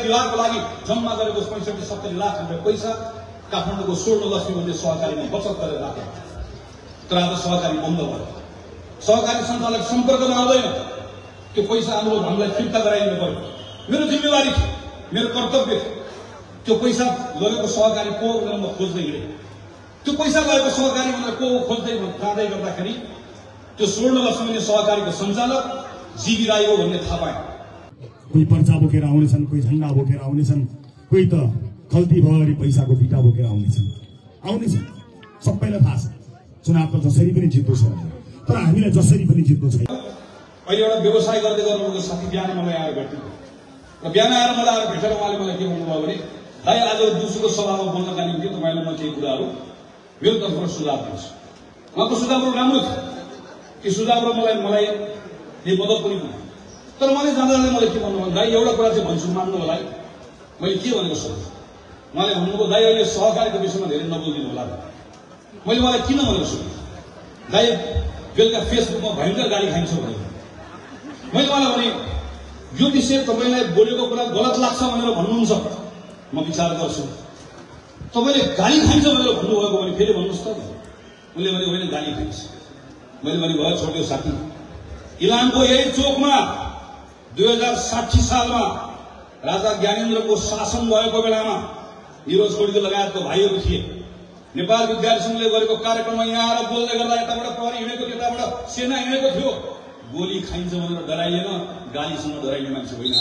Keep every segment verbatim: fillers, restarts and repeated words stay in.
विवाहको लागि जम्मा गरेको पैँसठी सत्तरी लाख रुपियाँ पैसा काठमाडौँको स्वर्ण लक्ष्मी भन्ने सहकारीमा बचत गरेर राखे। तर आज सहकारी बन्द भयो। सहकारी सञ्चालक सम्पर्कमा आउँदैन। त्यो पैसा हाम्रो हामीलाई फिर्ता गराइदिनु पर्यो। मेरो जिम्मेवारी थियो, मेरो कर्तव्य थियो। त्यो पैसा लगेको सहकारी को भनेर म खोज्दै हिँडेँ। त्यो पैसा लगेको सहकारी भनेर को खोज्दै जाँदै गर्दाखेरि त्यो स्वर्ण लक्ष्मी सहकारीको सञ्चालक जीवी राई हो भन्ने थाहा पाएँ। कोही पर्चा बोकेर आउनेछन्, कोही झन्डा बोकेर आउनेछन्, कोही त खल्ती भरि पैसाको बिटा बोकेर आउनेछन् आउनेछन् सबैलाई थाहा छ चुनाव त जसरी पनि जित्नु छ। तर हामीलाई जसरी पनि जित्नु छैन। अहिले एउटा व्यवसाय गर्दै गर्नुभएको साथी बिहान मलाई आएर भेट्नु र बिहान आएर मलाई आएर भेटेर उहाँले मलाई के भन्नुभयो भने भाइ आज दिउँसोको सभामा बोल्नका निम्ति तपाईँलाई म केही कुराहरू मेरो तर्फबाट सुझाव दिन्छु। उहाँको सुझावहरू राम्रो थियो। ती सुझावहरू मलाई मलाई मद्दत पनि भयो। तर मैले जाँदा जाँदै मलाई के भन्नुभयो दाइ एउटा कुरा चाहिँ भन्छु मान्नु होला है। मैले के भनेको सोधेँ। उहाँले भन्नुभयो दाइ अहिले सहकारीको विषयमा धेरै नबोलिदिनु होला। मैले उहाँलाई किन भनेर सोधेँ। दाइ बेलुका फेसबुकमा भयङ्कर गाली खाइन्छ भने मैले उहाँलाई भने यो विषय तपाईँलाई बोलेको कुरा गलत लाग्छ भनेर भन्नुहुन्छ म विचार गर्छु। तपाईँले गाली खाइन्छ भनेर भन्नुभएको भने फेरि भन्नुहोस् त। उसले भने होइन गाली खाइन्छ। मैले भने भयो छोड्यो साथी। इलामको यही चोकमा दुई हजार साठी सालमा राजा ज्ञानेन्द्रको शासन भएको बेलामा निरोज कोडीको लगायतको भाइहरू थिए। नेपाल विद्यार्थी सङ्घले गरेको कार्यक्रममा यहाँ आएर बोल्दै गर्दा यताबाट प्रहरी हिँडेको त्यताबाट सेना हिँडेको थियो। गोली खाइन्छ भनेर डराइएन, गालीसँग डराइने मान्छे होइन।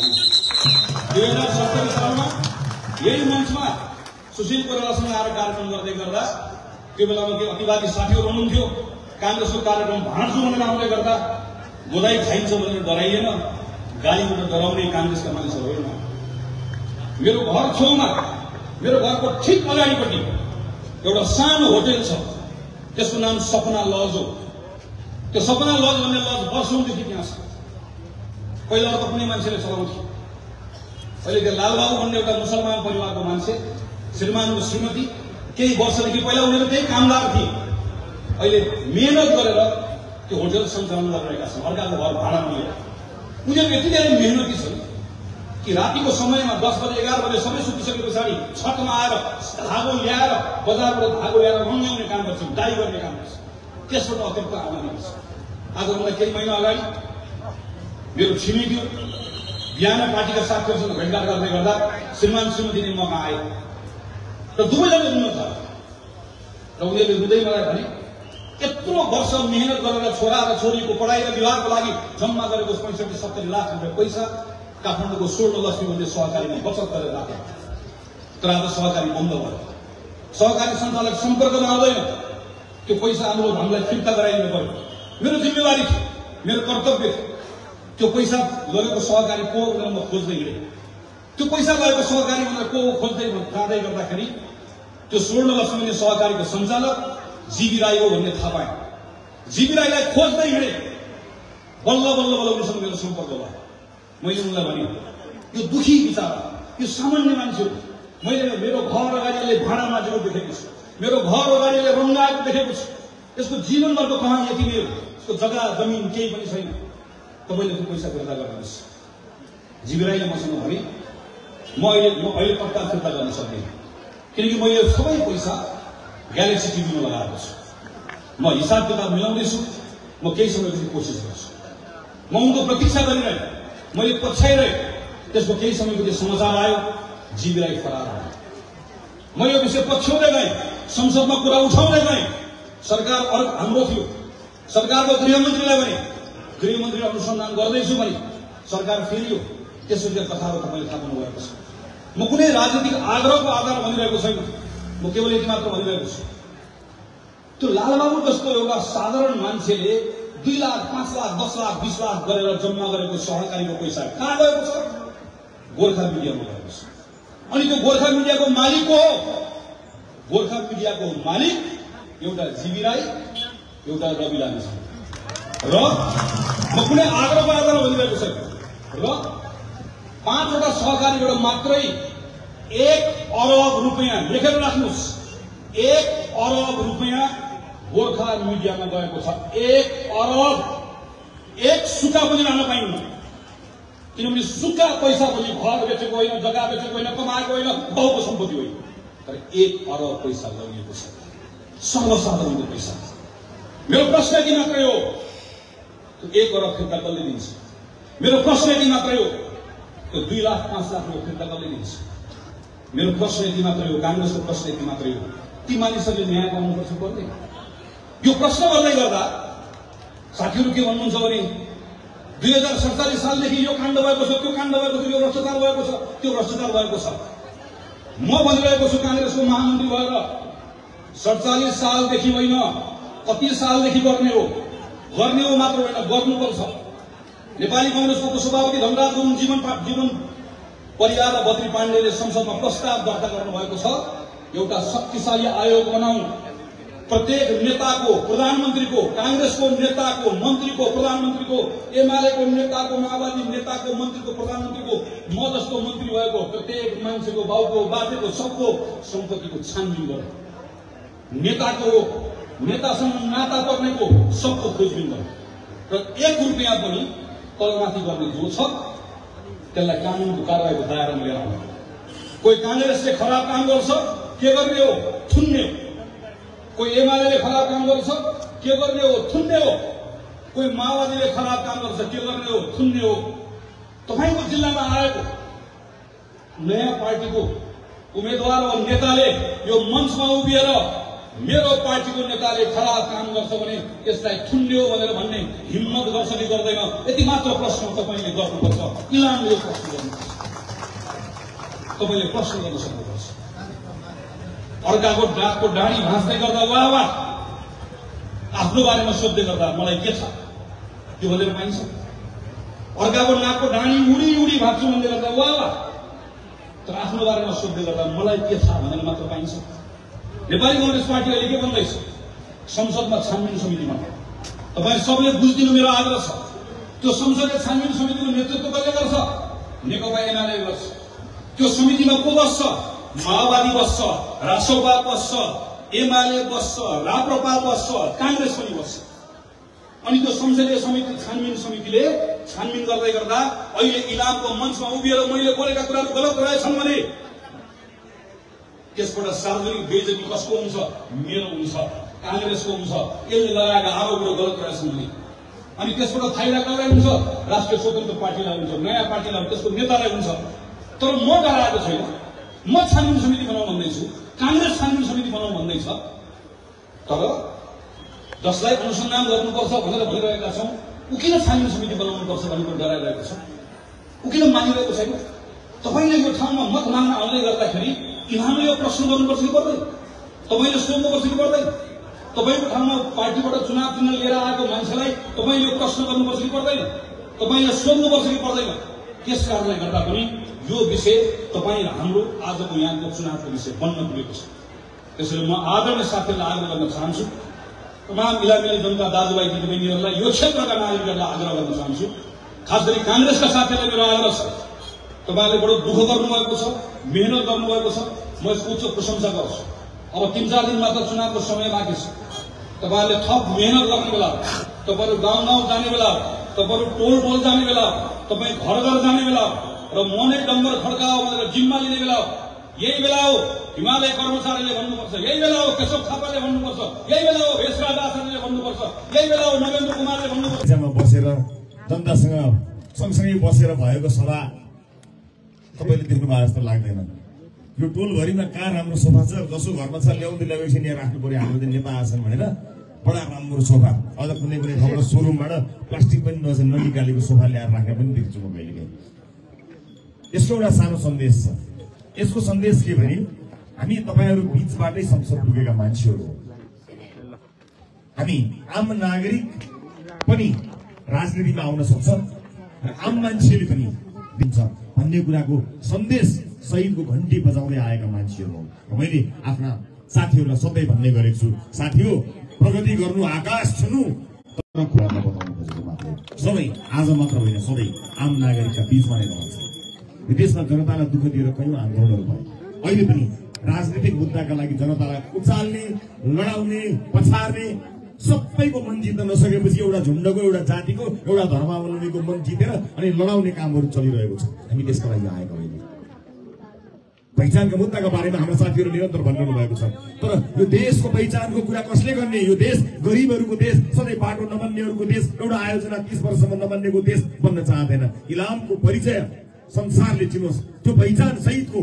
दुई हजार सत्तरी सालमा यही मञ्चमा सुशील कोइरालासँग आएर कार्यक्रम गर्दै गर्दा त्यो बेलामा के अतिवादी साथीहरू हुनुहुन्थ्यो। काङ्ग्रेसको कार्यक्रम भाँड्छु भनेर आउँदै गर्दा गोदाई खाइन्छ भनेर डराइएन, गालीबाट डराउने काङ्ग्रेसका मानिसहरू होइन। मेरो घर छेउमा मेरो घरको ठिक अगाडिपट्टि एउटा सानो होटेल छ। त्यसको नाम सपना लज हो। त्यो सपना लज भन्ने लज वर्षौंदेखि त्यहाँ छ। पहिला त कुनै मान्छेले चलाउँथ्यो। अहिले त्यो लालबाबु भन्ने एउटा मुसलमान परिवारको मान्छे श्रीमानको श्रीमती केही वर्षदेखि पहिला उनीहरू त्यही कामदार थिए। अहिले मेहनत गरेर त्यो होटल सञ्चालन गरिरहेका छन्। अर्काको घर भाडामा लिएर उनीहरू यति धेरै मेहनती छन् कि रातिको समयमा दस बजे एघार बजे सबै सुतिसके पछाडि छतमा आएर धागो ल्याएर बजारबाट धागो ल्याएर रङ्गाउने काम गर्छन्, डाई गर्ने काम गर्छन्। त्यसबाट अतिरिक्त आमदानी हुन्छ। आज मलाई केही महिना अगाडि मेरो छिमेकी बिहान पार्टीका साथीहरूसँग भेटघाट गर्दै गर्दा श्रीमान श्रीमतीले ममा आए र दुवैजना रुन थाले र उनीहरूले रुँदै मलाई भने यत्रो वर्ष मेहनत गरेर छोरा र छोरीको पढाइ र विवाहको लागि जम्मा गरेको पैँसठी सत्तरी लाख रुपियाँ पैसा काठमाडौँको स्वर्ण लक्ष्मी भन्ने सहकारीमा बचत गरेर राखे। तर आज सहकारी बन्द भयो। सहकारी सञ्चालक सम्पर्कमा आउँदैन। त्यो पैसा हाम्रो हामीलाई फिर्ता गराइदिनु पर्यो। मेरो जिम्मेवारी थियो, मेरो कर्तव्य थियो। त्यो पैसा लगेको सहकारी को भनेर म खोज्दै हिँडेँ। त्यो पैसा लगेको सहकारी भनेर को खोज्दै जाँदै गर्दाखेरि त्यो स्वर्ण लक्ष्मी सहकारीको सञ्चालक जीवी राई हो भन्ने थाहा पाएँ। जीवी राईलाई खोज्दै हिँडेँ। बल्ल बल्ल बल्ल उनीसँग मेरो सम्पर्क भयो। मैले उनलाई भने यो दुखी विचार, यो सामान्य मान्छे हो। मैले मेरो घर अगाडिले भाडा माझेको देखेको छु, मेरो घर अगाडिले रङ्गाएको देखेको छु। यसको जीवनभरको कहानी यति नै हो। यसको जग्गा जमिन केही पनि छैन। तपाईँले त्यो पैसा फिर्ता गर्नुहोस्। जीवी राईले मसँग भने म अहिले म अहिले पत्ता फिर्ता गर्न सक्दिनँ, किनकि मैले सबै पैसा ग्यालेक्सी टिभीमा लगाएको छु। म हिसाब किताब मिलाउँदैछु। म केही समयपछि कोसिस गर्छु। म उनको प्रतीक्षा गरिरहेँ। मैले पछ्याइरहेँ। त्यसको केही समयपछि समाचार आयो जीवी राई फरार भयो। म यो विषय पछ्याउँदै गएँ, संसदमा कुरा उठाउँदै गएँ। सरकार अर्को हाम्रो थियो। सरकारको गृहमन्त्रीलाई भने गृहमन्त्री अनुसन्धान गर्दैछु भने सरकार फेरियो। त्यसपछि कथाहरू तपाईँले थाहा पाउनुभएको छ। म कुनै राजनीतिक आग्रहको आधार भनिरहेको छैन। म केवल यति मात्र भनिरहेको छु। त्यो लालबाबु जस्तो एउटा साधारण मान्छेले दुई लाख पाँच लाख दस लाख बिस लाख गरेर जम्मा गरेको सहकारीको पैसा कहाँ गएको छ? गोर्खा मिडियामा गएको छ। अनि त्यो गोर्खा मिडियाको मालिक हो। गोर्खा मिडियाको मालिक एउटा जीवी राई, एउटा रवि लामी छ। र म कुनै आग्रहको आधारमा भनिरहेको छैन। र पाँचवटा सहकारीबाट मात्रै एक अरब रुपियाँ लेखेर राख्नुहोस्। एक अरब रुपियाँ गोर्खा मिडियामा गएको छ। एक अरब। एक सुका पनि लान पाइन्न। किनभने सुक्खा पैसा पनि घर बेचेको होइन, जग्गा बेचेको होइन, कमाएको होइन, बाउको सम्पत्ति होइन, तर एक अरब पैसा लगिएको छ, सर्वसाधारणको पैसा। मेरो प्रश्न यति मात्रै हो, त्यो एक अरब फिर्ता कसले दिन्छ? मेरो प्रश्न यति मात्रै हो, त्यो दुई लाख पाँच लाखको फिर्ता कसले दिन्छ? मेरो प्रश्न यति मात्रै हो, काङ्ग्रेसको प्रश्न यति मात्रै हो, ती मानिसहरूले न्याय पाउनुपर्छ पर्दैन? यो प्रश्न गर्दै गर्दा साथीहरू के भन्नुहुन्छ भने दुई हजार सडचालिस सालदेखि यो काण्ड भएको छ, त्यो काण्ड भएको छ, यो भ्रष्टाचार भएको छ, त्यो भ्रष्टाचार भएको छ। म भनिरहेको छु काङ्ग्रेसको महामन्त्री भएर सडचालिस सालदेखि होइन, कति सालदेखि गर्ने हो, गर्ने हो मात्र होइन, गर्नुपर्छ। नेपाली कांग्रेसको उपसभापति धनराज गुरुङ जीवन जीवन परिवार र बद्री पाण्डेले संसदमा प्रस्ताव दर्ता गर्नुभएको छ, एउटा शक्तिशाली आयोग बनाऊ, प्रत्येक नेताको, प्रधानमन्त्रीको, कांग्रेसको नेताको, मन्त्रीको, प्रधानमन्त्रीको, एमालेको नेताको, माओवादी नेताको, मन्त्रीको, प्रधानमन्त्रीको, म जस्तो मन्त्री भएको प्रत्येक मान्छेको, बाउको, बाजेको, सबको सम्पत्तिको छानबिन गर्नु, नेताको, नेतासँग नाता पर्नेको सबको खोजबिन गर्नु र एक रुपियाँ पनि तलमाथि गर्ने जो छ त्यसलाई कानुनको कारबाहीको दायरामा लिएर आउनु। कोही कांग्रेसले खराब काम गर्छ के गर्ने हो? थुन्ने। कोही एमाले खराब काम गर्छ के गर्ने हो? थुन्ने हो। कोही माओवादीले खराब काम गर्छ के गर्ने हो? थुन्ने हो। तपाईको जिल्लामा आएको नयाँ पार्टीको उम्मेदवार वा नेताले यो मञ्चमा उभिएर मेरो पार्टीको नेताले खराब काम गर्छ भने यसलाई थुन्ने हो भनेर भन्ने हिम्मत गर्छ कि गर्दैन? यति मात्र प्रश्न तपाईले गर्नुपर्छ। इलामले यो प्रश्न गर्नुपर्छ, तपाईले प्रश्न गर्न सक्नुपर्छ। अर्काको डाकको डाँडी भाँच्दै गर्दा वाह वाह, आफ्नो बारेमा सोध्दै गर्दा मलाई के छ त्यो भनेर पाइन्छ। अर्काको नाकको डाँडी उडी उडी भाँच्छु भन्दै गर्दा वाह वाह, तर आफ्नो बारेमा सोध्दै गर्दा मलाई के छ भनेर मात्र पाइन्छ। नेपाली कांग्रेस पार्टी अहिले के भन्दैछ? संसदमा छानबिन समिति बनाऊ। तपाईँ सबले बुझिदिनु मेरो आग्रह छ। त्यो संसदीय छानबिन समितिको नेतृत्व कसले गर्छ? नेकपा एमाले गर्छ। त्यो समितिमा को बस्छ? माओवादी बस्छ, रासोपा बस्छ, एमाले बस्छ, राप्रपा बस्छ, कांग्रेस पनि बस्छ। अनि त्यो संसदीय समिति छानबिन समितिले छानबिन गर्दै गर्दा अहिले इलामको मञ्चमा उभिएर मैले बोलेका कुराहरू गलत रहेछन् भने त्यसबाट सार्वजनिक बेइज्जती कसको हुन्छ? मेरो हुन्छ, कांग्रेसको हुन्छ। यसले लगाएका आरोपहरू गलत रहेछन् भने अनि त्यसबाट फाइदा कसलाई हुन्छ? राष्ट्रिय स्वतन्त्र पार्टीलाई हुन्छ, नयाँ पार्टीलाई, त्यसको नेतालाई हुन्छ। तर म डराएको छैन। म छानबिन समिति बनाउन भन्दैछु, कांग्रेस छानबिन समिति बनाउन भन्दैछ, तर जसलाई अनुसन्धान गर्नुपर्छ भनेर भनिरहेका छौं उ किन छानबिन समिति बनाउनुपर्छ भनेर डराइरहेको छ? उ किन मानिरहेको छैन? तपाईले यो ठाउँमा मत माग्न आउँदै गर्दाखेरि इलामले यो प्रश्न गर्नुपर्छ कि पर्दैन? तपाईले सोध्नुपर्छ कि पर्दैन? तपाईको ठाउँमा पार्टीबाट चुनाव चिन्ह लिएर आएको मान्छेलाई तपाईले यो प्रश्न गर्नुपर्छ कि पर्दैन? तपाईले सोध्नुपर्छ कि पर्दैन? त्यस कारणले गर्दा पनि यो विषय तपाईँ र हाम्रो आजको यहाँको चुनावको विषय बन्न पुगेको छ। त्यसैले म आदरणीय साथीहरूलाई आग्रह गर्न चाहन्छु, तमाम इलाकाली जनता दाजुभाइ दिदीबहिनीहरूलाई, यो क्षेत्रका नागरिकहरूलाई आग्रह गर्न चाहन्छु, खास गरी कांग्रेसका साथीहरूलाई मेरो आग्रह छ, तपाईले बडो दुःख गर्नुभएको छ, मेहनत गर्नुभएको छ, म यसको उच्च प्रशंसा गर्छु। अब तीन चार दिन मात्र चुनावको समय बाँकी छ। तपाईले थप मेहनत गर्ने बेला, तपाईहरु गाउँ गाउँ जाने बेला, तपाईहरु टोल टोल जाने बेला, तपाई घर घर जाने बेला र मनै डम्बर खड्काओ भनेर जिम्मा लिने बेला, यही बेला हो हिमालय कर्मचारीले भन्नुपर्छ, यही बेला हो केशव थापाले भन्नुपर्छ, यही बेला हो भेषराज आचार्यले भन्नुपर्छ, यही बेला हो नरेन्द्र कुमारले भन्नुपर्छ। बसेर जनतासँग सँगसँगै बसेर भएको सभा तपाईले देख्नु भएको जस्तो लाग्दैन। यो टोलभरिमा कहाँ राम्रो सोफा छ, जसो घरमा छ ल्याउँदै ल्याएपछि यहाँ राख्नु पर्यो, हाम्रो चाहिँ नेपाल आसन भनेर बडा राम्रो सोफा, अझ कुनै कुनै ठाउँमा सोरुमबाट प्लास्टिक पनि नजर ननिकालेको सोफा ल्याएर राखेर पनि देख्छु म कहिलेकाहीँ। यसको एउटा सानो सन्देश छ। यसको सन्देश के भने हामी तपाईहरु बीचबाटै संसद पुगेका मान्छेहरू हो। हामी आम नागरिक पनि राजनीतिमा आउन सक्छ र आम मान्छेले पनि दिन्छ भन्ने कुराको सन्देश सहितको घण्टी बजाउँदै आएका मान्छेहरू हो। मैले आफ्ना साथीहरूलाई सधैँ भन्ने गरेको छु, साथीहो प्रगति गर्नु, आकाश छुनु, तर कुरामा बताउनु खोजेको मात्रै। सबै आज मात्र होइन, सधैँ आम नागरिकका बीचमा नै रहन्छ। विदेशमा जनतालाई दुःख दिएर कयौं आन्दोलनहरू भए, अहिले पनि राजनीतिक मुद्दाका लागि जनतालाई उचाल्ने, लडाउने, पछार्ने सबैको मन जित्न नसकेपछि एउटा झुन्डको एउटा जातिको एउटा धर्मावलम्बीको मन जितेर अनि लडाउने कामहरू चलिरहेको छ। हामी त्यसका लागि आएका होइन। पहिचानका मुद्दाका बारेमा हाम्रा साथीहरू निरन्तर भनिरहनु भएको छ, तर यो देशको पहिचानको कुरा कसले गर्ने? यो देश गरिबहरूको देश, सधैँ बाटो नबन्नेहरूको देश, एउटा आयोजना तीस वर्षसम्म नबन्नेको देश बन्न चाहँदैन। इलामको परिचय संसारले चिनोस्, त्यो पहिचान सहितको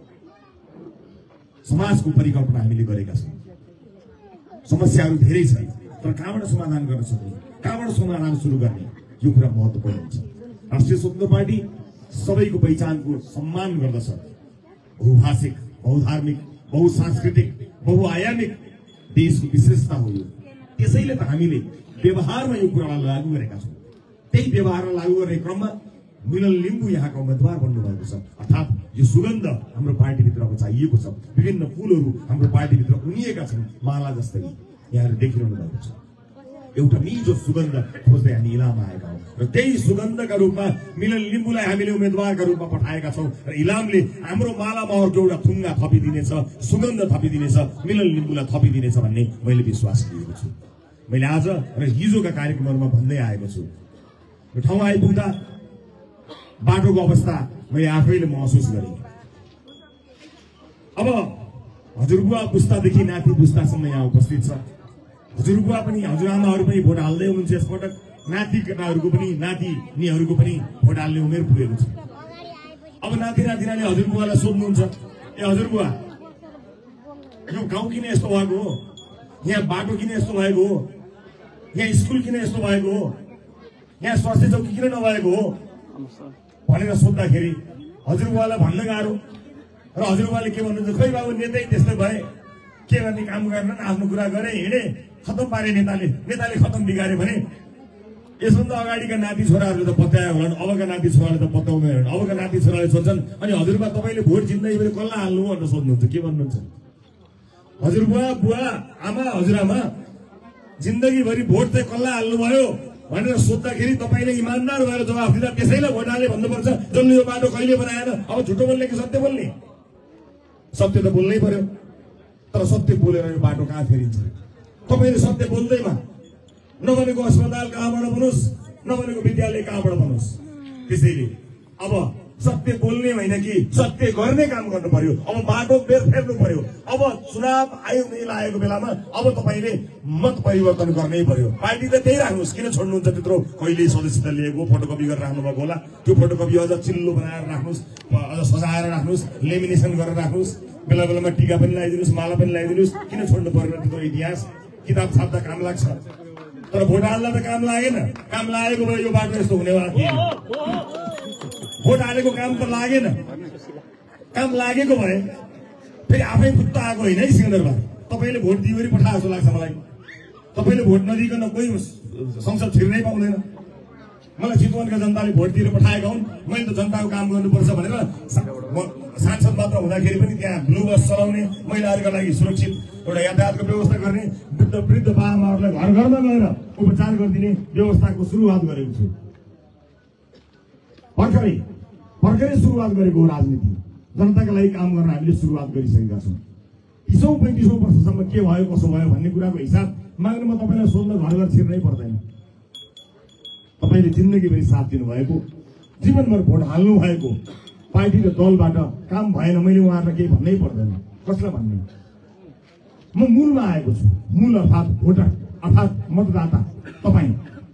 समाजको परिकल्पना हामीले गरेका छौँ। समस्याहरू धेरै छन्, तर कहाँबाट समाधान गर्न सक्ने, कहाँबाट समाधान सुरु गर्ने, यो कुरा महत्त्वपूर्ण हुन्छ। राष्ट्रिय स्वतन्त्र पार्टी सबैको पहिचानको सम्मान गर्दछ। बहुभाषिक, बहुधार्मिक, बहुसांस्कृतिक, बहुआयामिक देशको विशेषता हो यो। त्यसैले त हामीले व्यवहारमा यो कुरालाई लागू गरेका छौँ। त्यही व्यवहारलाई लागू गर्ने क्रममा मिलन लिम्बू यहाँका उम्मेदवार बन्नुभएको छ। अर्थात् यो सुगन्ध हाम्रो पार्टीभित्रको चाहिएको छ। विभिन्न फूलहरू हाम्रो पार्टीभित्र उनिएका छन्, माला जस्तै यहाँहरू देखिरहनु भएको छ। एउटा मिठो सुगन्ध खोज्दै हामी इलाममा आएका हौँ र त्यही सुगन्धका रूपमा मिलन लिम्बूलाई हामीले उम्मेदवारका रूपमा पठाएका छौँ र इलामले हाम्रो माला महरको एउटा थुङ्गा थपिदिनेछ, सुगन्ध थपिदिनेछ, मिलन लिम्बूलाई थपिदिनेछ भन्ने मैले विश्वास लिएको छु। मैले आज र हिजोका कार्यक्रमहरूमा भन्दै आएको छु। यो ठाउँमा आइपुग्दा बाटोको अवस्था मैले आफैले महसुस गरेँ। अब हजुरबुवा पुस्तादेखि नाति पुस्तासम्म यहाँ उपस्थित छ। हजुरबुवा पनि, हजुरआमाहरू पनि भोट हाल्दै हुनुहुन्छ यसपटक। नाति केटाहरूको पनि, नातिनीहरूको पनि भोट हाल्ने उमेर पुगेको छ। अब नाति नातिनाले हजुरबुवालाई सोध्नुहुन्छ, ए हजुरबुवा, यो गाउँ किन यस्तो भएको हो? यहाँ बाटो किन यस्तो भएको हो? यहाँ स्कुल किन यस्तो भएको हो? यहाँ स्वास्थ्य चौकी किन नभएको हो भनेर सोद्धाखेरि हजुरबुवालाई भन्न गाह्रो र हजुरबुवाले के भन्नुहुन्छ, खोइ बाबु नेतै त्यस्तै भए, के गर्ने, काम गर्न आफ्नो कुरा गरे, हिँडे, खतम पारे नेताले नेताले खतम बिगारे भने यसभन्दा अगाडिका नाति छोराहरूले त पत्याए होलान्, अबका नाति छोराले त पत्याउँदैन। अबका नाति छोराले सोध्छन्, अनि हजुरबा तपाईँले भोट जित्दैखेरि कसलाई हाल्नु भनेर सोध्नुहुन्छ, के भन्नुहुन्छ? हजुरबुवा, बुवा, आमा, हजुरआमा, जिन्दगीभरि भोट चाहिँ कसलाई हाल्नुभयो भनेर सोद्धाखेरि तपाईँले इमान्दार भएर जवाफ दिँदा त्यसैलाई भोट हाले भन्नुपर्छ। जसले यो बाटो कहिले बनाएन, अब झुटो बोल्ने कि सत्य बोल्ने? सत्य त बोल्नै पर्यो, तर सत्य बोलेर यो बाटो कहाँ फेरिन्छ? तपाईँले सत्य बोल्दैमा नबनेको अस्पताल कहाँबाट बनोस्, नबनेको विद्यालय कहाँबाट बनोस्? त्यसैले अब सत्य बोल्ने होइन कि सत्य गर्ने काम गर्नु पर्यो। अब बाटो बेर फेर्नु पर्यो। अब चुनाव आयोग नै लागेको बेलामा अब तपाईँले मत परिवर्तन गर्नै पर्यो। पार्टी त त्यही राख्नुहोस्, किन छोड्नुहुन्छ त्यत्रो? कहिले सदस्यता लिएको फोटोकपी गरेर राख्नु भएको होला, त्यो फोटोकपी अझ चिल्लो बनाएर राख्नुहोस्, अझ सजाएर राख्नुहोस्, लेमिनेसन गरेर राख्नुहोस्, बेला बेलामा टिका पनि लगाइदिनुहोस्, माला पनि लगाइदिनुहोस्। किन छोड्नु पर्यो त्यत्रो इतिहास? किताब छाप्दा काम लाग्छ, तर भोट हाल्दा त काम लागेन। काम लागेको भए यो बाटो यस्तो हुनेवाला थिएन। भोट हालेको काम त लागेन, काम लागेको भए फेरि आफै फुत्ता आएको होइन है सिंहदरबार। तपाईँले भोट दिइवरी पठाएको जस्तो लाग्छ मलाई। तपाईँले भोट नदिकन कोही संसद छिर्नै पाउँदैन। मलाई चितवनका जनताले भोट दिएर पठाएका हुन्, मैले त जनताको काम गर्नुपर्छ भनेर सांसद मात्र हुँदाखेरि पनि त्यहाँ ब्लू बस चलाउने, महिलाहरूका लागि सुरक्षित एउटा यातायातको व्यवस्था गर्ने, वृद्ध वृद्ध बाबाहरूलाई घर घरमा गएर उपचार गरिदिने व्यवस्थाको सुरुवात गरेको छु। भर्खरै भर्खरै सुरुवात गरेको हो राजनीति। जनताका लागि काम गर्न हामीले सुरुवात गरिसकेका छौँ। तीसौँ पैँतिसौँ वर्षसम्म के भयो कसो भयो भन्ने कुराको हिसाब माग्नुमा तपाईँलाई सोध्न घर घर छिर्नै पर्दैन। तपाईँले जिन्दगीभरि साथ दिनुभएको, जीवनभर भोट हाल्नु भएको पार्टी र दलबाट काम भएन, मैले उहाँहरूलाई केही भन्नै पर्दैन। कसलाई भन्ने? म मूलमा आएको छु। मूल अर्थात् भोटर अर्थात् मतदाता तपाईँ।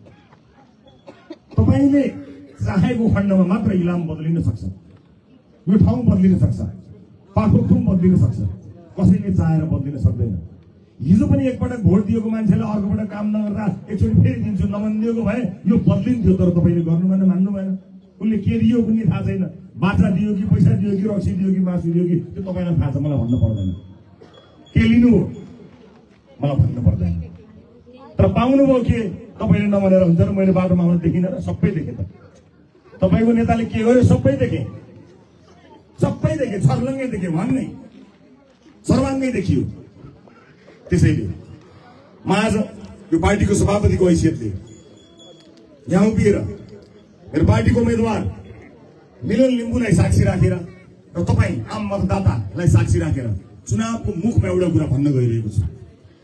तपाईँले चाहेको खण्डमा मात्र इलाम बदलिन सक्छ, यो ठाउँ बदलिन सक्छ, पाखोथुम बदलिन सक्छ। कसैले चाहेर बदलिन सक्दैन। हिजो पनि एकपटक भोट दिएको मान्छेले अर्कोपटक काम नगर्दा एकचोटि फेरि दिन्छु नभनिदिएको भए यो बदलिन्थ्यो, तर तपाईँले गर्नु भएन, मान्नु भएन। उसले के दियो पनि थाहा छैन, बाछा दियो कि पैसा दियो कि रक्सी दियो कि मासु दियो कि त्यो तपाईँलाई थाहा छ, मलाई भन्न पर्दैन। के लिनु हो मलाई भन्न पर्दैन, तर पाउनुभयो के तपाईँले नभनेर हुन्छ र मैले बाटोमा आउन देखिनँ र सबै देखेँ। त तपाईँको नेताले के गर्यो सबै देखेँ, सबै देखेँ, छर्लङ्गै देखेँ, भन्नै सर्वाङ्गै देखियो। त्यसैले म आज यो पार्टीको सभापतिको हैसियतले यहाँ उभिएर मेरो पार्टीको उम्मेदवार मिलन लिम्बूलाई साक्षी राखेर र तपाईँ आम मतदातालाई साक्षी राखेर चुनावको मुखमा एउटा कुरा भन्न गइरहेको छु।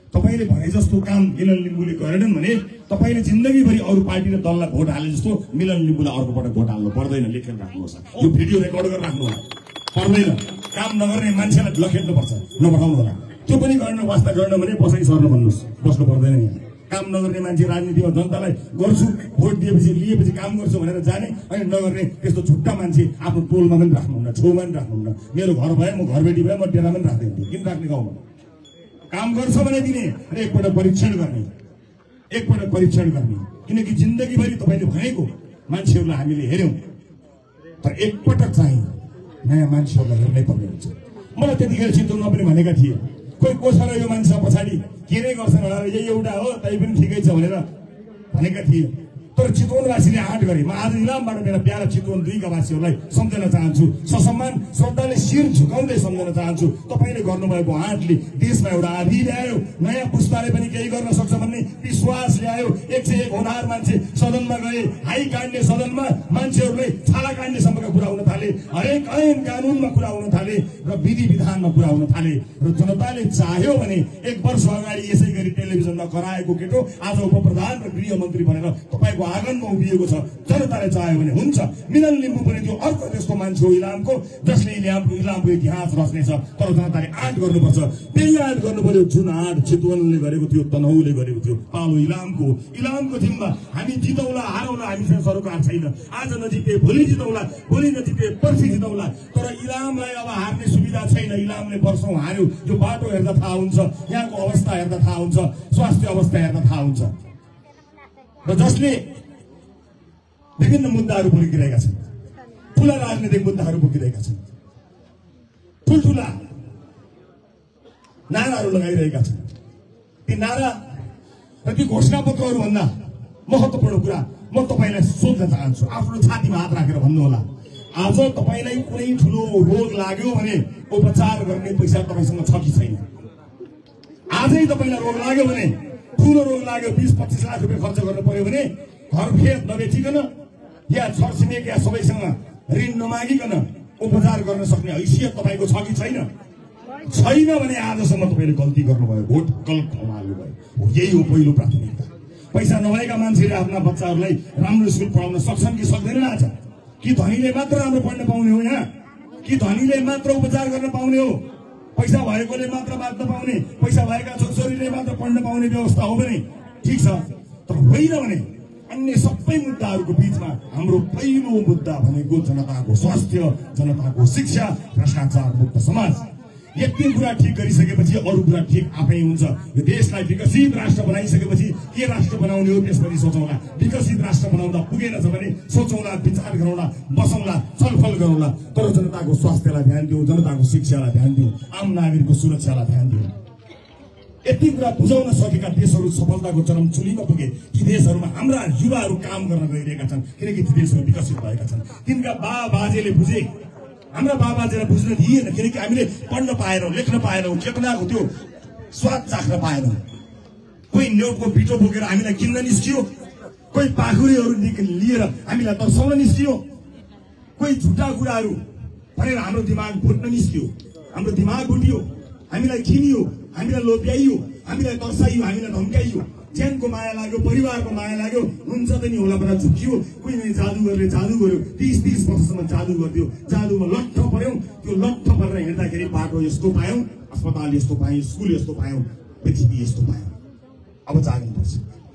तपाईले भने जस्तो काम मिलन लिम्बुले गरेनन् भने तपाईले जिन्दगीभरि अरू पार्टी र दललाई भोट हाले जस्तो मिलन लिम्बुलाई अर्को पटक भोट हाल्नु पर्दैन। लेखेर राख्नुहोस्, यो भिडियो रेकर्ड गरेर राख्नु होला। पर्दैन, काम नगर्ने मान्छेलाई लखेट्नु पर्छ, नपठाउनु होला। त्यो पनि गर्न वास्ता गर्न भने पछाडि सर्नु भन्नुहोस्, बस्नु पर्दैन। यहाँ काम नगर्ने मान्छे राजनीतिमा जनतालाई गर्छु भोट दिएपछि लिएपछि काम गर्छु भनेर जाने, अनि नगर्ने त्यस्तो झुट्टा मान्छे आफ्नो टोलमा पनि राख्नुहुन्न, छेउमा पनि राख्नुहुन्न। मेरो घर भए म घरबेटी भए म डेरामा पनि राख्दैन, किन राख्ने गाउँमा। काम गर्छ भने दिने र एकपल्ट परीक्षण गर्ने, एकपल्ट परीक्षण गर्ने। किनकि जिन्दगीभरि तपाईँले भनेको मान्छेहरूलाई हामीले हेऱ्यौँ, तर एकपटक चाहिँ नयाँ मान्छेहरूलाई हेर्नै पर्ने हुन्छ। मलाई त्यतिखेर चितवनमा पनि भनेका थिए, कोही को छ र यो मान्छे पछाडि के नै गर्छन् होला, यही एउटा हो तै पनि ठिकै छ भनेर भनेका थिए। तर चितवनवासीले आँट गरे। म आज इलामबाट मेरा प्यारा चितवन दुईका वासीहरूलाई सम्झन चाहन्छु, ससम्मान श्रद्धाले शिर झुकाउँदै सम्झन चाहन्छु। तपाईँले गर्नुभएको आँटले देशमा एउटा आँधी ल्यायो, नयाँ पुस्ताले पनि केही गर्न सक्छ भन्ने विश्वास ल्यायो। एक सय एक होनार मान्छे सदनमा गए, हाई काट्ने सदनमा मान्छेहरूलाई छाला काट्नेसम्मका कुरा हुन थाले, हरेक ऐन कानुनमा कुरा हुन थाले र विधि विधानमा कुरा हुन थाले। र जनताले चाह्यो भने एक वर्ष अगाडि यसै गरी टेलिभिजनमा कराएको केटो आज उपप्रधान र गृहमन्त्री भनेर तपाईँको आँगनमा उभिएको छ। जनताले चाह्यो भने हुन्छ। मिलन लिम्बू पनि त्यो अर्को त्यस्तो मान्छे हो इलामको, जसले इलामको इलामको इतिहास रच्नेछ। तर जनताले आँट गर्नुपर्छ। त्यही आँट गर्नु पर्यो जुन आँट चितवनले गरेको थियो, तनहुले गरेको थियो। पालो इलामको इलामको जिम्मा हामी जितौला हारौला, हामीसँग सरोकार छैन। आज नजिते भोलि जितौला, भोलि नजिते पर्सि जितौला। तर इलामलाई अब हार्ने सुविधा छैन। इलामले वर्षौं हार्यो। यो बाटो हेर्दा थाहा हुन्छ, यहाँको अवस्था हेर्दा थाहा हुन्छ, स्वास्थ्य अवस्था हेर्दा थाहा हुन्छ। र जसले विभिन्न मुद्दाहरू बोकिरहेका छन्, ठुला राजनैतिक मुद्दाहरू बोकिरहेका छन्, ठुल्ठुला नाराहरू लगाइरहेका छन्, ती नारा र ती घोषणापत्रहरू भन्दा महत्त्वपूर्ण कुरा म तपाईँलाई सोध्न चाहन्छु। आफ्नो छातीमा हात राखेर भन्नुहोला, आज तपाईँलाई कुनै ठुलो रोग लाग्यो भने उपचार गर्ने पैसा तपाईँसँग छ कि छैन? आजै तपाईँलाई रोग लाग्यो भने, ठुलो रोग लाग्यो, बिस पच्चिस लाख रुपियाँ खर्च गर्नु पर्यो भने घर खेत नबेचिकन या छरछिमेक या सबैसँग ऋण नमागिकन उपचार गर्न सक्ने हैसियत तपाईँको छ कि छैन? छैन भने आजसम्म तपाईँले गल्ती गर्नुभयो, भोट गलत ठाउँमा हाल्नुभयो। यही हो पहिलो प्राथमिकता। पैसा नभएका मान्छेले आफ्ना बच्चाहरूलाई राम्रो स्कुल पढाउन सक्छन् कि सक्दैनन्? आज कि धनीले मात्र राम्रो पढ्न पाउने हो यहाँ? कि धनीले मात्र उपचार गर्न पाउने हो? पैसा भएकोले मात्र बाँच्न पाउने, पैसा भएका छोरछोरीले मात्र पढ्न पाउने व्यवस्था हो भने ठिक छ। तर होइन भने अन्य सबै मुद्दाहरूको बीचमा हाम्रो पहिलो मुद्दा भनेको जनताको स्वास्थ्य, जनताको शिक्षा, भ्रष्टाचार मुक्त समाज। यति कुरा ठिक गरिसकेपछि अरू कुरा ठिक आफै हुन्छ। यो देशलाई विकसित राष्ट्र बनाइसकेपछि के राष्ट्र बनाउने हो त्यसपछि सोचौँला। विकसित राष्ट्र बनाउँदा पुगेन छ भने सोचौँला, विचार गरौँला, बसौँला, छलफल गरौँला। तर जनताको स्वास्थ्यलाई ध्यान दिउँ, जनताको शिक्षालाई ध्यान दिउँ, आम नागरिकको सुरक्षालाई ध्यान दिउँ। यति कुरा बुझाउन सकेका देशहरू सफलताको चरम चुलीमा पुगे। ती देशहरूमा हाम्रा युवाहरू काम गर्न गइरहेका छन्, किनकि ती देशहरू विकसित भएका छन्। तिनका बा बाजेले बुझे, हाम्रा बाबाजेलाई बुझ्न दिएन, किनकि हामीले पढ्न पाएनौँ, लेख्न पाएनौँ, चेतनाको त्यो स्वाद चाख्न पाएनौँ। कोही न्युटको पिठो बोकेर हामीलाई किन्न निस्कियो, कोही पाखुरीहरू लिएर हामीलाई तर्साउन निस्कियो, कोही झुटा कुराहरू भनेर हाम्रो दिमाग भुट्न निस्कियो, हाम्रो दिमाग भुटियो, हामीलाई चिनियो, हामीलाई लोभ्याइयो, हामीलाई तर्साइयो, हामीलाई धम्काइयो। ज्यानको माया लाग्यो, परिवारको माया लाग्यो, हुन्छ त नि होला भनेर झुकियो। कोही नै जादुगरले जादु गर्यो, तिस तिस वर्षसम्म जादु गरिदियो, जादुमा लट्ठ पर्यौँ। त्यो लट्ठ परेर हिँड्दाखेरि बाटो यस्तो पायौँ, अस्पताल यस्तो पायौँ, स्कुल यस्तो पायौँ, पृथ्वी यस्तो पायौँ। अब जाग्नुपर्छ।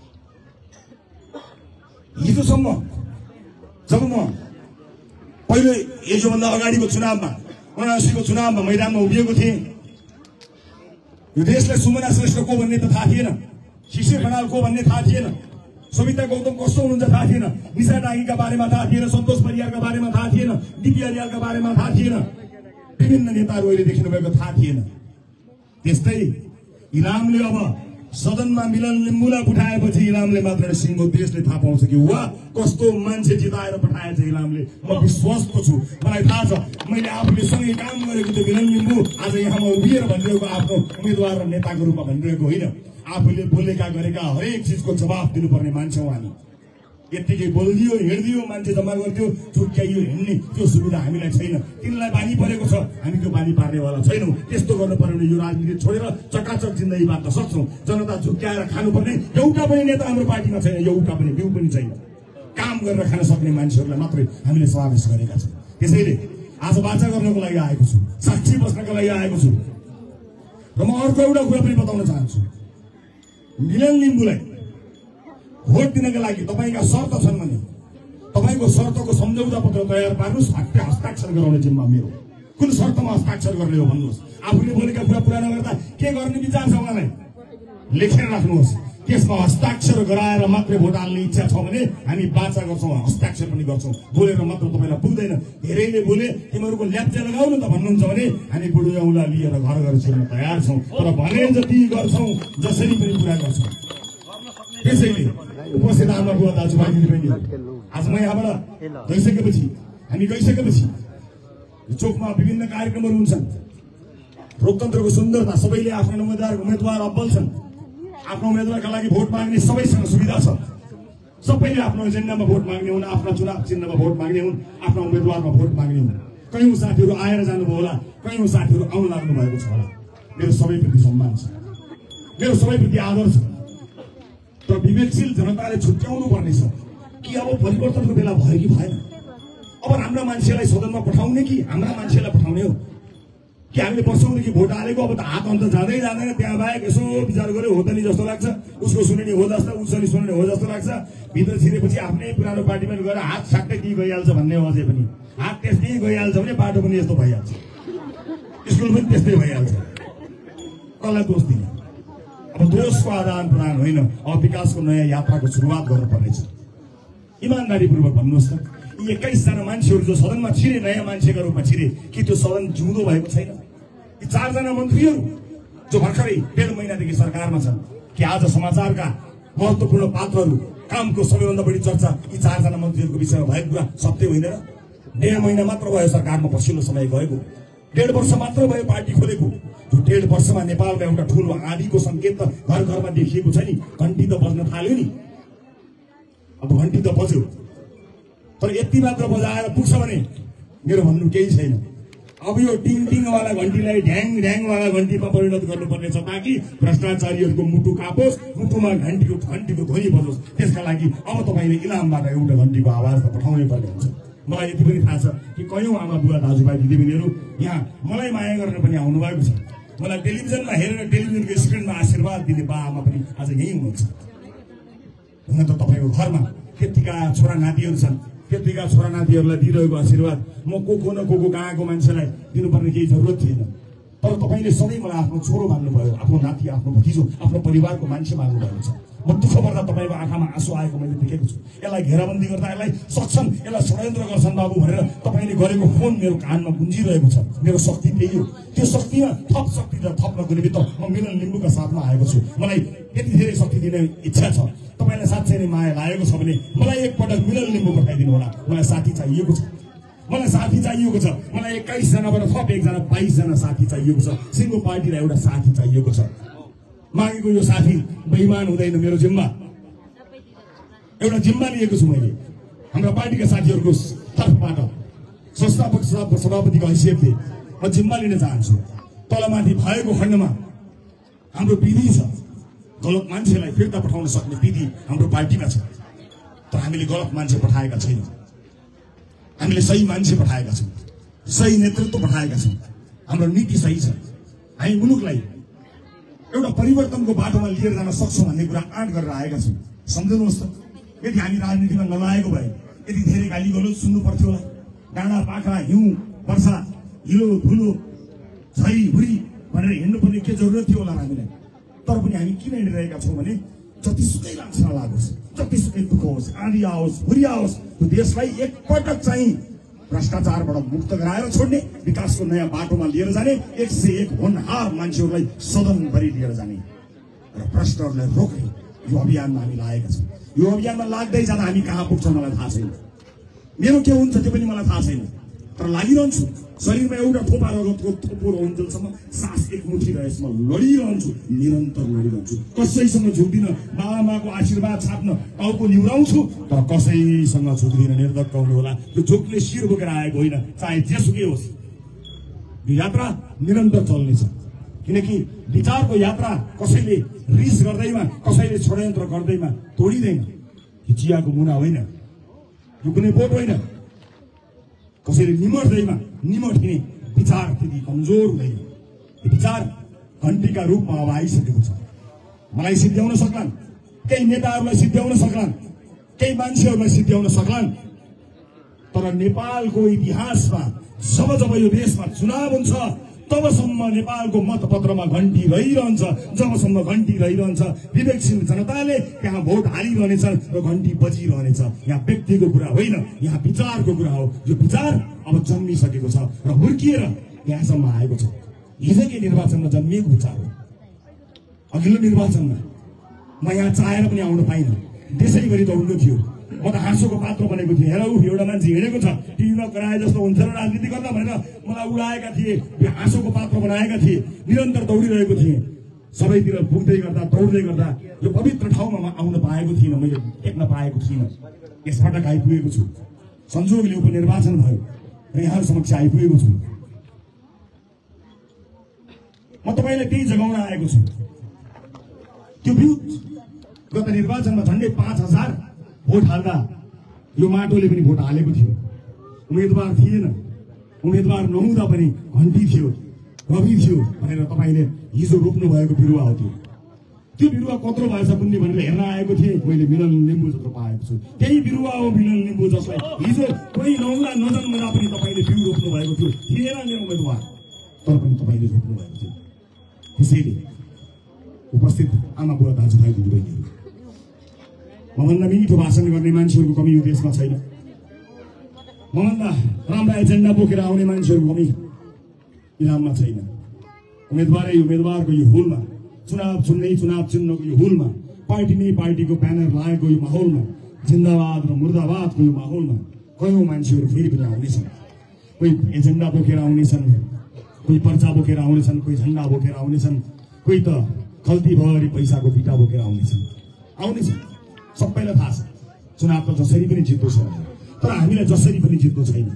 हिजोसम्म जब म पहिलो यसोभन्दा अगाडिको चुनावमा, उनासीको चुनावमा मैदानमा उभिएको थिएँ, यो देशलाई सुमना श्रेष्ठ को भन्ने त थाहा थिएन, शिशिर खनाल को भन्ने थाहा थिएन, सविता गौतम कस्तो हुनुहुन्छ थाहा थिएन, निशा डाँगीका बारेमा थाहा थिएन, सन्तोष परियारका बारेमा थाहा थिएन, डिपी अर्यालका बारेमा थाहा थिएन, विभिन्न नेताहरू अहिले देखिनु भएको थाहा थिएन। त्यस्तै इलामले अब सदनमा मिलन लिम्बुलाई उठाएपछि इलामले मात्र सिङ्गो देशले थाहा पाउँछ कि वाह कस्तो मान्छे जिताएर पठाएछ इलामले। म विश्वस्त छु, मलाई थाहा छ, मैले आफूले सँगै काम गरेको त्यो मिलन लिम्बू आज यहाँमा उभिएर भनिरहेको आफ्नो उम्मेद्वार र नेताको रूपमा भनिरहेको होइन। आफूले बोलेका गरेका हरेक चिजको जवाफ दिनुपर्ने मान्छे हो हामी। यत्तिकै बोलिदियो हिँडिदियो मान्छे जम्मा गरिदियो चुट्याइयो हिँड्ने त्यो सुविधा हामीलाई छैन। तिनलाई बानी परेको छ, हामी त्यो बानी पार्नेवाला छैनौँ। त्यस्तो गर्नु पर्यो भने यो राजनीति छोडेर चकाचक जिन्दगी बाँच्न सक्छौँ। जनता झुक्क्याएर खानुपर्ने एउटा पनि नेता हाम्रो पार्टीमा छैन, एउटा पनि बिउ पनि छैन। काम गरेर खान सक्ने मान्छेहरूलाई मात्रै हामीले समावेश गरेका छौँ। त्यसैले आज वाचा गर्नको लागि आएको छु, साक्षी बस्नको लागि आएको छु। र म अर्को एउटा कुरा पनि बताउन चाहन्छु, मिलन लिम्बूलाई भोट दिनका लागि तपाईँका शर्त छन् भने तपाईँको शर्तको सम्झौता पत्र तयार पार्नुहोस्, हत्या हस्ताक्षर गराउने जिम्मा मेरो। कुन शर्तमा हस्ताक्षर गर्ने हो भन्नुहोस्। आफूले बोलेका कुरा पुरा नगर्दा के गर्ने विचार छ उहाँलाई लेखेर राख्नुहोस्। त्यसमा हस्ताक्षर गराएर मात्रै भोट हाल्ने इच्छा छ भने हामी वाचा गर्छौँ, हस्ताक्षर पनि गर्छौँ। बोलेर मात्र तपाईँलाई पुग्दैन। धेरैले बोले तिमीहरूको ल्याप्चा लगाउनु त भन्नुहुन्छ भने हामी बुढो औँला लिएर घर घर छिर्न तयार छौँ, तर भने जति गर्छौँ जसरी पनि पुरा गर्छौँ। त्यसैले उपस्थित आमा बुवा दाजुभाइ दिदीबहिनीहरू, आज म यहाँबाट गइसकेपछि हामी गइसकेपछि चोकमा विभिन्न कार्यक्रमहरू हुन्छन्। लोकतन्त्रको सुन्दरता, सबैले आफ्नो उम्मेद्वार उम्मेद्वार अब्बल छन्। आफ्नो उम्मेद्वारका लागि भोट माग्ने सबैसँग सुविधा छ। सबैले आफ्नो एजेन्डामा भोट माग्ने हुन्, आफ्ना चुनाव चिन्हमा भोट माग्ने हुन्, आफ्ना उम्मेद्वारमा भोट माग्ने हुन्। कयौँ साथीहरू आएर जानुभयो होला, कयौँ साथीहरू आउन लाग्नु भएको छ होला। मेरो सबैप्रति सम्मान छ, मेरो सबैप्रति आदर छ। तर विवेकशील जनताले छुट्याउनु पर्नेछ कि अब परिवर्तनको बेला भयो कि भएन। अब राम्रा मान्छेलाई सदनमा पठाउने कि हाम्रा मान्छेलाई पठाउने हो कि हामीले वर्षौँदेखि भोट हालेको अब त हात अन्त जाँदै जाँदैन। त्यहाँ बाहेक यसो विचार गऱ्यो हो त नि जस्तो लाग्छ, उसको सुन्ने हो जस्तो, उसरी सुन्ने हो जस्तो लाग्छ। भित्र छिरेपछि आफ्नै पुरानो पार्टीमा गएर हात साट्टै त्यहीँ गइहाल्छ भन्ने हो। अझै पनि हात त्यस्तै गइहाल्छ भने बाटो पनि यस्तो भइहाल्छ, स्कुल पनि त्यस्तै भइहाल्छ। कसलाई दोष दिने? अब दोषको आदान प्रदान होइन, अब विकासको नयाँ यात्राको सुरुवात गर्नुपर्नेछ। इमान्दारीपूर्वक भन्नुहोस् त, यी एक्काइसजना मान्छेहरू जो सदनमा छिरे, नयाँ मान्छेका रूपमा छिरे, कि त्यो सदन जिउँदो भएको छैन? यी चारजना मन्त्रीहरू जो भर्खरै डेढ महिनादेखि सरकारमा छन्, कि आज समाचारका महत्त्वपूर्ण पात्रहरू, कामको सबैभन्दा बढी चर्चा यी चारजना मन्त्रीहरूको विषयमा भएको कुरा सत्य होइन र? डेढ महिना मात्र भयो सरकारमा पछिल्लो समय गएको, डेढ वर्ष मात्र भयो पार्टी खोलेको। त्यो डेढ वर्षमा नेपालमा एउटा ठुलो आँधीको सङ्केत त घर घरमा देखिएको छ नि। घन्टी त बज्न थाल्यो नि, अब घन्टी त बज्यो, तर यति मात्र बजाएर पुग्छ भने मेरो भन्नु केही छैन। अब यो टिङ टिङवाला घन्टीलाई ढ्याङ ढ्याङवाला घन्टीमा परिणत गर्नुपर्ने छ, ताकि भ्रष्टाचारीहरूको मुटु कापोस्, मुटुमा घन्टीको घन्टीको ध्वनि बजोस्। त्यसका लागि अब तपाईँले इलामबाट एउटा घन्टीको आवाज त पठाउनै पर्ने हुन्छ। मलाई यति पनि थाहा छ कि कयौँ आमा बुवा दाजुभाइ दिदीबहिनीहरू यहाँ मलाई माया गर्न पनि आउनुभएको छ। मलाई टेलिभिजनमा हेरेर टेलिभिजनको स्क्रिनमा आशीर्वाद दिने बा आमा पनि आज यहीँ हुनुहुन्छ। हुन त तपाईँको घरमा त्यतिका छोरा नातिहरू छन्, त्यतिका छोरा नातिहरूलाई दिइरहेको आशीर्वाद म को को न को को कहाँको मान्छेलाई दिनुपर्ने केही जरुरत थिएन। तर तपाईँले सधैँ मलाई आफ्नो छोरो मान्नुभयो, आफ्नो नाति, आफ्नो भतिजो, आफ्नो परिवारको मान्छे मान्नुभएको छ। म दुःख पर्दा तपाईँको आँखामा आँसु आएको मैले देखेको छु। यसलाई घेराबन्दी गर्दा यसलाई सक्छन्, यसलाई षड्यन्त्र गर्छन् बाबु भनेर तपाईँले गरेको फोन मेरो कानमा गुन्जिरहेको छ। मेरो शक्ति त्यही हो। त्यो शक्तिमा थप शक्ति त थप्नको निमित्त म मिलन लिम्बूका साथमा आएको छु। मलाई यति धेरै शक्ति दिने इच्छा छ। तपाईँलाई साँच्चै नै माया लागेको छ भने मलाई एकपटक मिलन लिम्बू पठाइदिनु होला। मलाई साथी चाहिएको छ, मलाई साथी चाहिएको छ। मलाई एक्काइसजनाबाट थप एकजना बाइसजना साथी चाहिएको छ। सिङ्गो पार्टीलाई एउटा साथी चाहिएको छ। मागेको यो साथी बेइमान हुँदैन। मेरो जिम्मा एउटा जिम्मा लिएको छु मैले हाम्रा पार्टीका साथीहरूको तर्फबाट। संस्थापक सभापतिको हैसियतले म जिम्मा लिन चाहन्छु। तलमाथि भएको खण्डमा हाम्रो विधि छ, गलत मान्छेलाई फिर्ता पठाउन सक्ने विधि हाम्रो पार्टीमा छ। तर हामीले गलत मान्छे पठाएका छैनौँ, हामीले सही मान्छे पठाएका छौँ, सही नेतृत्व पठाएका छौँ। हाम्रो नीति सही छ। हामी मुलुकलाई एउटा परिवर्तनको बाटोमा लिएर जान सक्छौँ भन्ने कुरा आँट गरेर आएका छौँ। सम्झिनुहोस् त, यदि हामी राजनीतिमा नलागेको भए यति धेरै गाली गलोच सुन्नु पर्थ्यो होला। डाँडा पाखा हिउँ वर्षा हिलो धुलो झरी हुरी भनेर हिँड्नुपर्ने के जरुरत थियो होला हामीलाई। तर पनि हामी किन हिँडिरहेका छौँ भने जतिसुकै लाग्छ नलागोस्, जतिसुकै दुःख होस्, आँधी आओस्, हुरी आओस्, त्यो देशलाई एकपटक चाहिँ भ्रष्टाचारबाट मुक्त गराएर छोड्ने, विकासको नयाँ बाटोमा लिएर जाने, एक सय एक होनहार मान्छेहरूलाई सदनभरि लिएर जाने र भ्रष्टहरूलाई रोक्ने यो अभियानमा हामी लागेका छौँ। यो अभियानमा लाग्दै जाँदा हामी कहाँ पुग्छौँ मलाई थाहा छैन। मेरो के हुन्छ त्यो पनि मलाई थाहा छैन। तर लागिरहन्छु शरीरमा एउटा थोपा रगतको थोपो रहन्जेलसम्म सास एक मुठी रहेसम्म लडिरहन्छु निरन्तर लडिरहन्छु कसैसँग झुक्दिन बाबामाको आशीर्वाद छाप्न टाउको निहुराउँछु तर कसैसँग झुक्दिन निर्धक्क हुनु होला त्यो झुक्ने शिर बोकेर आएको होइन चाहे जेसुकै होस् यो यात्रा निरन्तर चल्नेछ किनकि विचारको यात्रा कसैले रिस गर्दैमा कसैले षड्यन्त्र गर्दैमा तोडिँदैन यो चियाको मुना होइन यो कुनै बोट होइन कसैले निमट्दैमा निमटिने विचार त्यति कमजोर हुँदैन यो विचार घन्टीका रूपमा अब आइसकेको छ मलाई सिद्ध्याउन सक्लान् केही नेताहरूलाई सिद्ध्याउन सक्लान् केही मान्छेहरूलाई सिद्ध्याउन सक्लान् तर नेपालको इतिहासमा जब जब यो देशमा चुनाव हुन्छ तबसम्म नेपालको मतपत्रमा घन्टी रहिरहन्छ जबसम्म घन्टी रहिरहन्छ विवेकशील जनताले त्यहाँ भोट हालिरहनेछ र घन्टी बजिरहनेछ यहाँ व्यक्तिको कुरा होइन यहाँ विचारको कुरा हो यो विचार अब जन्मिसकेको छ र हुर्किएर यहाँसम्म आएको छ हिजोकै निर्वाचनमा जन्मिएको विचार हो अघिल्लो निर्वाचनमा म यहाँ चाहेर पनि आउन पाइनँ देशैभरि दौड्नु थियो म त हाँसोको पात्र बनेको थिएँ हेर ऊ एउटा मान्छे हिँडेको छ टिभीमा कराए जस्तो हुन्छ र राजनीति गर्दा भनेर मलाई उडाएका थिए हाँसोको पात्र बनाएका थिए निरन्तर दौडिरहेको थिएँ सबैतिर पुग्दै गर्दा दौड्दै गर्दा यो पवित्र ठाउँमा म आउन पाएको थिइनँ मैले टेक्न पाएको थिइनँ यसपटक आइपुगेको छु संजोगले उपनिर्वाचन भयो र यहाँहरू समक्ष आइपुगेको छु म तपाईँलाई त्यही जगाउन आएको छु त्यो विरुद्ध गत निर्वाचनमा झन्डै पाँच हजार भोट हाल्दा यो माटोले पनि भोट हालेको थियो उम्मेदवार थिएन उम्मेदवार नहुँदा पनि घन्टी थियो रवि थियो भनेर तपाईँले हिजो रोप्नु भएको बिरुवा हो त्यो त्यो बिरुवा कत्रो भएछ पुण्य भनेर हेर्न आएको थिएँ मैले मिलन लिम्बू जस्तो पाएको छु त्यही बिरुवा हो मिलन लिम्बू जसलाई हिजो कोही नहुँदा नजन्मदा पनि तपाईँले बिउ रोप्नु भएको थियो थिएन मेरो उम्मेदवार तर पनि तपाईँले रोप्नु भएको थियो त्यसैले उपस्थित आमा बुवा दाजुभाइ दिदीबहिनीहरू मभन्दा मिठो भाषण गर्ने मान्छेहरूको कमी यो देशमा छैन मभन्दा राम्रा एजेन्डा बोकेर आउने मान्छेहरूको कमी इलाममा छैन उम्मेदवारै उम्मेदवारको यो हुलमा चुनाव चुन्ने चुनाव चिन्हको यो हुलमा पार्टी नै पार्टीको ब्यानर लागेको यो माहौलमा जिन्दाबाद र मुर्दाबादको यो माहौलमा कयौँ मान्छेहरू फेरि पनि आउनेछन् कोही एजेन्डा बोकेर आउनेछन् कोही पर्चा बोकेर आउनेछन् कोही झन्डा बोकेर आउनेछन् कोही त खल्तीभरि पैसाको बिटा बोकेर आउनेछन् आउनेछन् सबैलाई थाहा छ चुनाव त जसरी पनि जित्नु छ तर हामीलाई जसरी पनि जित्नु छैन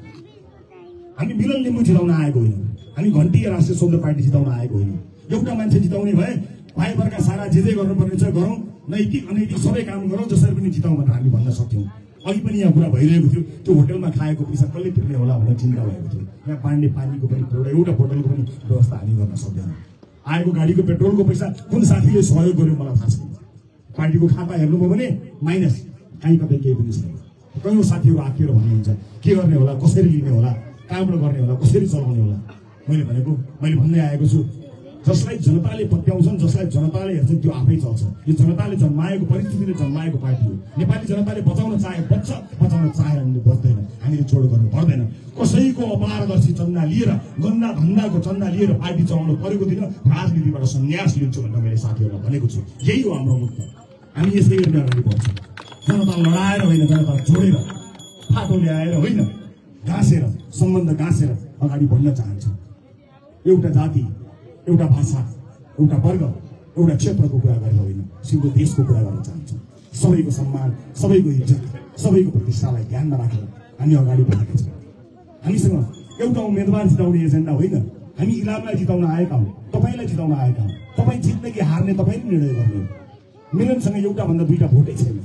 हामी मिलन लिम्बू जिताउन आएको होइन हामी घन्टी राष्ट्रिय स्वतन्त्र पार्टी जिताउन आएको होइन एउटा मान्छे जिताउने भए भाइभरका सारा जे जे गर्नुपर्ने छ गरौँ नैतिक अनैतिक सबै काम गरौँ जसरी पनि जिताउँ भनेर हामी भन्न सक्थ्यौँ अघि पनि यहाँ कुरा भइरहेको थियो त्यो होटलमा खाएको पैसा कसले तिर्ने होला भनेर चिन्ता भएको थियो यहाँ पाण्डे पानीको पनि एउटा एउटा होटलको पनि व्यवस्था हामी गर्न सक्दैनौँ आएको गाडीको पेट्रोलको पैसा कुन साथीले सहयोग गर्यो मलाई थाहा छैन पार्टीको खाता हेर्नुभयो भने माइनस कहीँ कतै केही पनि छैन कयौँ साथीहरू आँकिएर भन्नुहुन्छ के गर्ने होला कसरी लिने होला कहाँबाट गर्ने होला कसरी चलाउने होला मैले भनेको मैले भन्दै आएको छु जसलाई जनताले पत्याउँछन् जसलाई जनताले हेर्छन् त्यो आफै चल्छ यो जनताले जन्माएको परिस्थितिले जन्माएको पार्टी हो नेपाली जनताले बचाउन चाहे बच्छ बचाउन चाहे हामीले बच्दैन हामीले जोड गर्नु पर्दैन कसैको अपारदर्शी चन्दा लिएर गन्दा धन्दाको चन्दा लिएर पार्टी चलाउनु परेको दिन राजनीतिबाट सन्यास लिन्छु भनेर मैले साथीहरूलाई भनेको छु यही हो हाम्रो मुद्दा हामी यसै गर्ने अगाडि बढ्छौँ जनता लडाएर होइन जनता जोडेर फाटो ल्याएर होइन गाँसेर सम्बन्ध गाँसेर अगाडि बढ्न चाहन्छौँ एउटा जाति एउटा भाषा एउटा वर्ग एउटा क्षेत्रको कुरा गरेर होइन सिधो देशको कुरा गर्न चाहन्छौँ सबैको सम्मान सबैको इज्जत सबैको प्रतिष्ठालाई ध्यानमा राखेर हामी अगाडि बढेका छौँ हामीसँग एउटा उम्मेदवार जिताउने एजेन्डा होइन हामी इलामलाई जिताउन आएका हौँ तपाईँलाई जिताउन आएका हौँ तपाईँ जित्ने कि हार्ने तपाईँले निर्णय गर्ने हो मिलनसँग एउटा भन्दा दुईटा भोटै छैन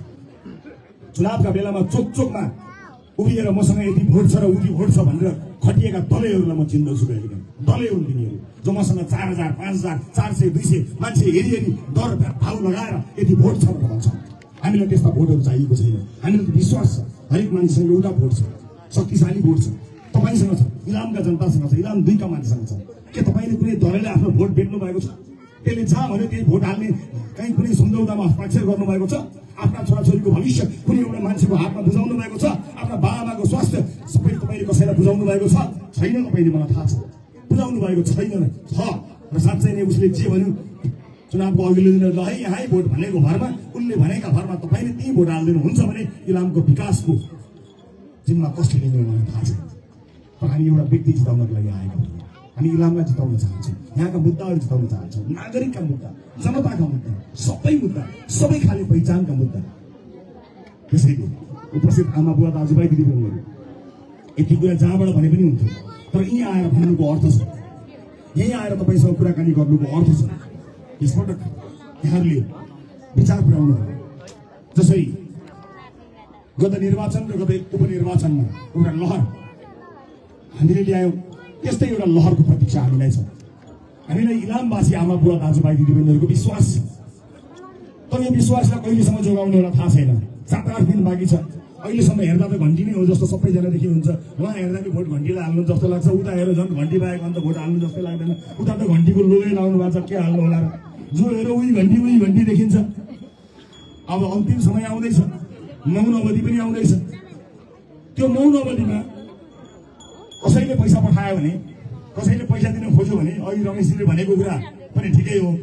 चुनावका बेलामा चोक चोकमा उभिएर मसँग यति भोट छ र उति भोट छ भनेर खटिएका दलैहरूलाई म चिन्दछु कहिलेकाहीँ दलै हुन् तिनीहरू जो मसँग चार हजार पाँच हजार चार सय दुई सय मान्छे हेरी हेरी डर भाउ लगाएर यति भोट छ भनेर भन्छौँ हामीलाई त्यस्ता भोटहरू चाहिएको छैन हामीलाई त विश्वास छ हरेक मान्छेसँग एउटा भोट छ शक्तिशाली भोट छ तपाईँसँग छ इलामका जनतासँग छ इलाम दुईका मान्छेसँग छ के तपाईँले कुनै दलले आफ्नो भोट बेच्नु भएको छ त्यसले जहाँ भन्यो त्यही भोट हाल्ने कहीँ कुनै सम्झौतामा हस्ताक्षर गर्नुभएको छ आफ्ना छोराछोरीको भविष्य कुनै एउटा मान्छेको हातमा बुझाउनु भएको छ आफ्ना बाबामाको स्वास्थ्य सबै तपाईँले कसैलाई बुझाउनु भएको छ छैन तपाईँले मलाई थाहा छ बुझाउनु भएको छैन छ र साँच्चै नै उसले जे भन्यो चुनावको अघिल्लो दिन ल है यहाँ भोट भनेको भरमा उनले भनेका भरमा तपाईँले त्यही भोट हालिदिनुहुन्छ भने इलामको विकासको जिम्मा कसले लिने मलाई थाहा छैन तर हामी एउटा व्यक्ति जिताउनको लागि आएका हौँ। हामी इलामलाई जिताउन चाहन्छौँ, यहाँका मुद्दाहरू जिताउन चाहन्छौँ, नागरिकका मुद्दा, जनताका मुद्दा, सबै मुद्दा, सबै खाले पहिचानका मुद्दा। त्यसैले उपस्थित आमा बुवा दाजुभाइ दिदीबहिनीहरू यति कुरा जहाँबाट भने पनि हुन्थ्यो, तर यहाँ आएर भन्नुको अर्थ छ, यहीँ आएर तपाईँसँग कुराकानी गर्नुको अर्थ छ। यसपटक यहाँहरूले विचार पुर्याउनु भयो। जसरी गत निर्वाचन र गत उपनिर्वाचनमा एउटा लहर हामीले ल्यायौँ, त्यस्तै एउटा लहरको प्रतीक्षा हामीलाई छ। हामीलाई इलामवासी आमा बुवा दाजुभाइ दिदीबहिनीहरूको विश्वास छ, तर यो विश्वासलाई कहिलेसम्म जोगाउने होला थाहा छैन। सात आठ दिन बाँकी छ। अहिलेसम्म हेर्दा त घन्टी नै हो जस्तो सबैजना देखिनुहुन्छ। उहाँ हेर्दा नि भोट घन्टीलाई हाल्नु जस्तो लाग्छ, उता हेरेर झन् घन्टी पाएको अन्त भोट हाल्नु जस्तै लाग्दैन। उता त घन्टीको लोगै लाउनु भएको छ, के हाल्नु होला र? जो हेर उही घन्टी उही घन्टी देखिन्छ। अब अन्तिम समय आउँदैछ, मौन अवधि पनि आउँदैछ। त्यो मौन अवधिमा कसैले पैसा पठायो भने, कसैले पैसा दिन खोज्यो भने अहिले रमेशजीले भनेको कुरा पनि ठिकै हो,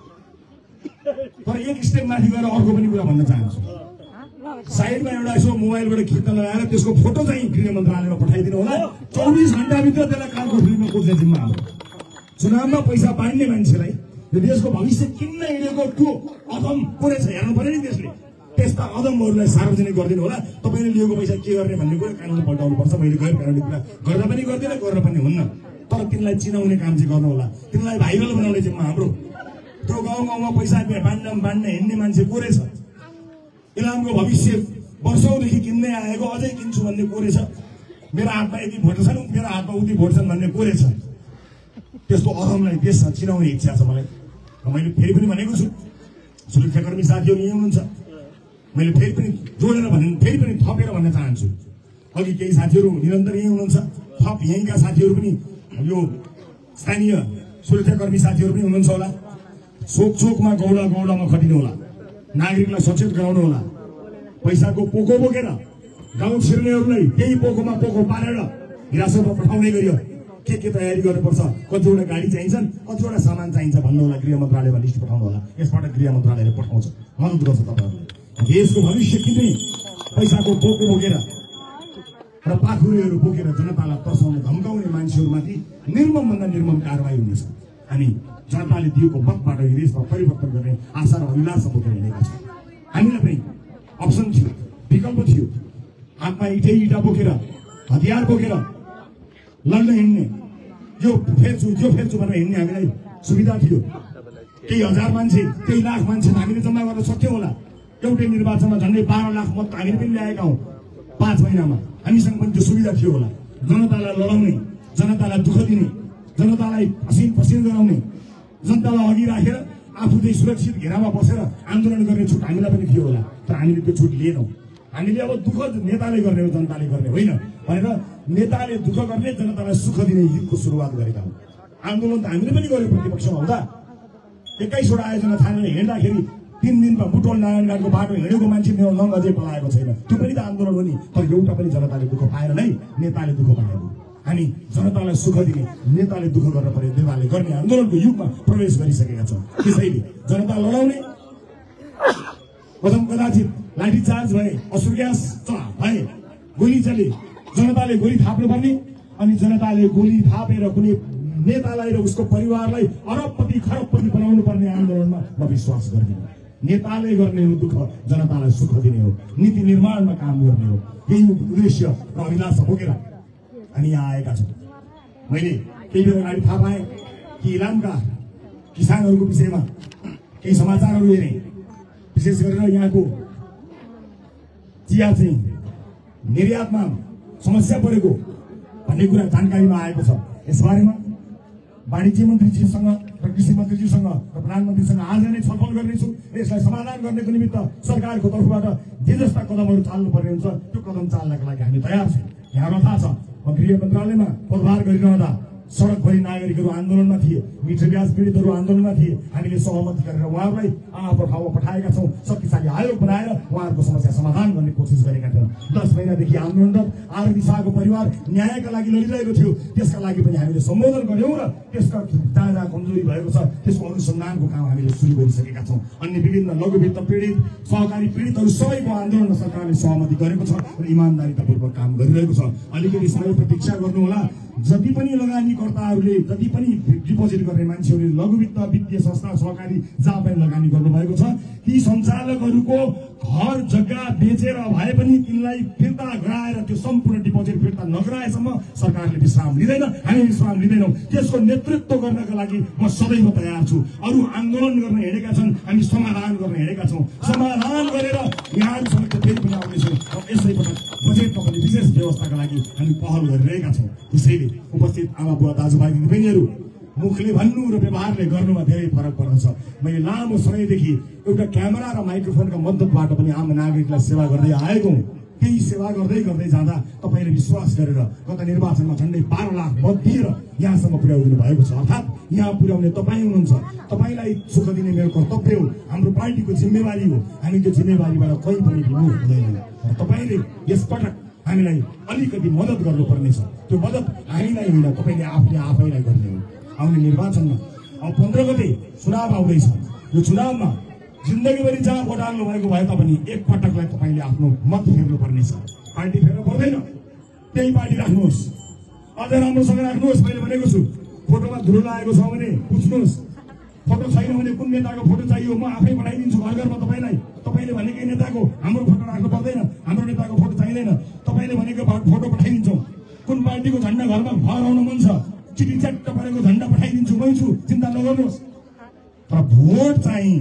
तर एक स्टेप माथि गएर अर्को पनि कुरा भन्न चाहन्छु। साइडमा एउटा यसो मोबाइलबाट खिच्न लगाएर त्यसको फोटो चाहिँ गृह मन्त्रालयमा पठाइदिनु होला। चौबिस घण्टाभित्र त्यसलाई कालकोठरीमा कुद्ने जिम्मा हाम्रो। चुनावमा पैसा बाँड्ने मान्छेलाई यो देशको भविष्य किन्न हिँडेको त्यो अदम कोरेछ, हेर्नु पर्यो नि त्यसले। त्यस्ता अदमहरूलाई सार्वजनिक गरिदिनु होला। तपाईँले लिएको पैसा के गर्ने भन्ने कुरा कानुन पल्टाउनु पर्छ। मैले गैर कानुनी कुरा गर्दा पनि गर्दिनँ, गर्न पनि हुन्न, तर तिनलाई चिनाउने काम चाहिँ गर्नु होला। तिनलाई भाइरल बनाउने जिम्मा हाम्रो। त्यो गाउँ गाउँमा पैसा बाँड्न बाँड्न हिँड्ने मान्छे कोरेछ। इलामको भविष्य वर्षौँदेखि किन्दै आएको, अझै किन्छु भन्ने कोरेछ। मेरो हातमा यति भोट छन्, मेरो हातमा उति भोट छन् भन्ने कोरेछ। त्यस्तो अदमलाई देशमा चिनाउने इच्छा छ मलाई। मैले फेरि पनि भनेको छु, सुरक्षाकर्मी साथीहरू यहीँ हुनुहुन्छ। मैले फेरि पनि जोडेर भने फेरि पनि थपेर भन्न चाहन्छु। अघि केही साथीहरू निरन्तर यहीँ हुनुहुन्छ, थप यहीँका साथीहरू पनि, यो स्थानीय सुरक्षाकर्मी साथीहरू पनि हुनुहुन्छ होला। चोक चोकमा गौडा गौडामा खटिनु होला, नागरिकलाई सचेत गराउनु होला। पैसाको पोको बोकेर गाउँ छिर्नेहरूलाई त्यही पोकोमा पोको पारेर हिरासतमा पठाउने गरियो। के के तयारी गर्नुपर्छ, कतिवटा गाडी चाहिन्छन्, कतिवटा सामान चाहिन्छ भन्नु होला। गृह मन्त्रालयमा लिस्ट पठाउनु होला। यसबाट गृह मन्त्रालयले पठाउँछ, मद्दत गर्छ तपाईँहरूले। देशको भविष्य किन्ने पैसाको पोको बोकेर र पाखुरीहरू बोकेर जनतालाई तर्साउने धम्काउने मान्छेहरूमाथि निर्ममभन्दा निर्मम कारवाही हुनेछ। हामी जनताले दिएको मतबाट यो देशमा परिवर्तन गर्ने आशा र अभिलाषा बोकेर हिँडेका छौँ। हामीलाई पनि अप्सन थियो, विकल्प थियो। हातमा इटै इटा बोकेर, हतियार बोकेर लड्न हिँड्ने, यो फेर्छु त्यो फेर्छु भनेर हिँड्ने हामीलाई सुविधा थियो। केही हजार मान्छे, केही लाख मान्छे हामीले जम्मा गर्न सक्थ्यौँ होला। एउटै निर्वाचनमा झन्डै बाह्र लाख मत हामीले पनि ल्याएका हौँ पाँच महिनामा। हामीसँग पनि त्यो सुविधा थियो होला। जनतालाई लडाउने, जनतालाई दुःख दिने, जनतालाई पसिन पसिन गराउने, जनतालाई अघि राखेर आफू चाहिँ सुरक्षित घेरामा बसेर आन्दोलन गर्ने छुट हामीलाई पनि थियो होला। तर हामीले त्यो छुट लिएनौँ। हामीले अब दुःख नेताले गर्ने हो, जनताले गर्ने होइन भनेर नेताले दुःख गर्ने, जनतालाई सुख दिने हितको सुरुवात गरेका हौँ। आन्दोलन त हामीले पनि गर्यो प्रतिपक्षमा हुँदा। एक्काइसवटा आयोजना थालेर हिँड्दाखेरि तीन दिनमा बुटोल नारायणघाटको बाटो हिँडेको मान्छे मेरो नङ अझै पलाएको छैन। त्यो पनि त आन्दोलन हो नि। तर एउटा पनि जनताले दुःख पाएर नै नेताले दुःख पाएको। हामी जनतालाई सुख दिने, नेताले दुःख गर्न पर्ने, नेताले गर्ने आन्दोलनको युगमा प्रवेश गरिसकेका छौँ। त्यसैले जनता लडाउने, प्रथम कदाचित लाठीचार्ज भए, असुर ग्यास भए, गोली चले, जनताले गोली थाप्नुपर्ने, अनि जनताले गोली थापेर कुनै नेतालाई र उसको परिवारलाई अरबपति खरबपति बनाउनु पर्ने आन्दोलनमा म विश्वास गर्दिनँ। नेताले गर्ने हो दुःख, जनतालाई सुख दिने हो, नीति निर्माणमा काम गर्ने हो। यही उद्देश्य र अभिलाषा बोकेर हामी यहाँ आएका छौँ। मैले केही बेर अगाडि थाहा पाएँ कि इलामका किसानहरूको विषयमा केही समाचारहरू हेरेँ। विशेष गरेर यहाँको चिया चाहिँ निर्यातमा समस्या परेको भन्ने कुरा जानकारीमा आएको छ। यसबारेमा वाणिज्य मन्त्रीजीसँग र कृषि मन्त्रीजीसँग र प्रधानमन्त्रीसँग आज नै छलफल गर्नेछु। यसलाई समाधान गर्नको निमित्त सरकारको तर्फबाट जे जस्ता कदमहरू चाल्नुपर्ने हुन्छ त्यो कदम चाल्नका लागि हामी तयार छौँ। यहाँलाई थाहा छ, म गृह मन्त्रालयमा पदभार गरिरहँदा सडकभरि नागरिकहरू आन्दोलनमा थिए, मिठो ब्याज पीडितहरू आन्दोलनमा थिए। हामीले सहमति गरेर उहाँहरूलाई आफ्नो ठाउँमा पठाएका छौँ। शक्तिशाली आयोग बनाएर उहाँहरूको समस्या समाधान गर्ने कोसिस गरेका थियौँ। दस महिनादेखि आन्दोलनरत आरबी शाहको परिवार न्यायका लागि लडिरहेको थियो। त्यसका लागि पनि हामीले सम्बोधन गर्यौँ र त्यसका जहाँ जहाँ कमजोरी भएको छ त्यसको अनुसन्धानको काम हामीले सुरु गरिसकेका छौँ। अन्य विभिन्न लघु वित्त पीडित, सहकारी पीडितहरू सबैको आन्दोलनमा सरकारले सहमति गरेको छ र इमान्दारितापूर्वक काम गरिरहेको छ। अलिकति समय प्रतीक्षा गर्नुहोला। जति पनि लगानीकर्ताहरूले, जति पनि डिपोजिट गर्ने मान्छेहरूले लघु वित्त वित्तीय संस्था सहकारी जहाँ पनि लगानी गर्नुभएको छ, ती सञ्चालकहरूको घर जग्गा बेचेर भए पनि तिनलाई फिर्ता गराएर त्यो सम्पूर्ण डिपोजिट फिर्ता नगराएसम्म सरकारले विश्राम लिँदैन, हामी विश्राम लिँदैनौँ। त्यसको नेतृत्व गर्नका लागि म सदैव तयार छु। अरू आन्दोलन गर्न हिँडेका छन्, हामी समाधान गर्न हिँडेका छौँ। समाधान गरेर यहाँहरूसँग फेरि पनि आउनेछौँ र यसै पटक बजेटमा पनि विशेष व्यवस्थाका लागि हामी पहल गरिरहेका छौँ। त्यसैले उपस्थित आमा बुवा दाजुभाइ दिदीबहिनीहरू, मुखले भन्नु र व्यवहारले गर्नुमा धेरै फरक पर्दछ। मैले लामो समयदेखि एउटा क्यामेरा र माइक्रोफोनका मद्दतबाट पनि आम नागरिकलाई सेवा गर्दै आएको हुँ। त्यही सेवा गर्दै गर्दै जाँदा तपाईँले विश्वास गरेर गत निर्वाचनमा झन्डै बाह्र लाख मत दिएर यहाँसम्म पुर्याइदिनु भएको छ। अर्थात् यहाँ पुर्याउने तपाईँ हुनुहुन्छ। तपाईँलाई सुख दिने मेरो कर्तव्य हो, हाम्रो पार्टीको जिम्मेवारी हो। हामी त्यो जिम्मेवारीबाट कहीँ पनि विमुख हुँदैन। र तपाईँले यसपटक हामीलाई अलिकति मद्दत गर्नुपर्नेछ। त्यो मद्दत हामीलाई होइन, तपाईँले आफूले आफैलाई गर्ने हो। आउने निर्वाचनमा अब पन्ध्र गते चुनाव आउँदैछ। यो चुनावमा जिन्दगीभरि जहाँ भोट हाल्नु भएको भए तापनि एक पटकलाई तपाईँले आफ्नो मत फेर्नु पर्नेछ। पार्टी फेर्नु पर्दैन, त्यही पार्टी राख्नुहोस्, अझ राम्रोसँग राख्नुहोस्। मैले भनेको छु, फोटोमा धुलो लागेको छ भने बुझ्नुहोस्। फोटो छैन भने कुन नेताको फोटो चाहियो म आफै पठाइदिन्छु घर घरमा तपाईँलाई। तपाईँले भनेकै नेताको हाम्रो फोटो राख्नु पर्दैन, हाम्रो नेताको फोटो चाहिँदैन। तपाईँले भनेको फोटो पठाइदिन्छौँ। कुन पार्टीको झन्डा घरमा घर आउन मन छ, चिठी च्याट्ट परेको झन्डा पठाइदिन्छु, मै छु, चिन्ता नगर्नुहोस्। तर भोट चाहिँ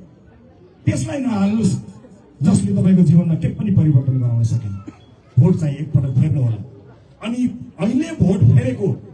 त्यसलाई नहाल्नुहोस् जसले तपाईँको जीवनमा के पनि परिवर्तन गराउन सकेन। भोट चाहिँ एकपटक फेर्नु होला। अनि अहिले भोट फेरेको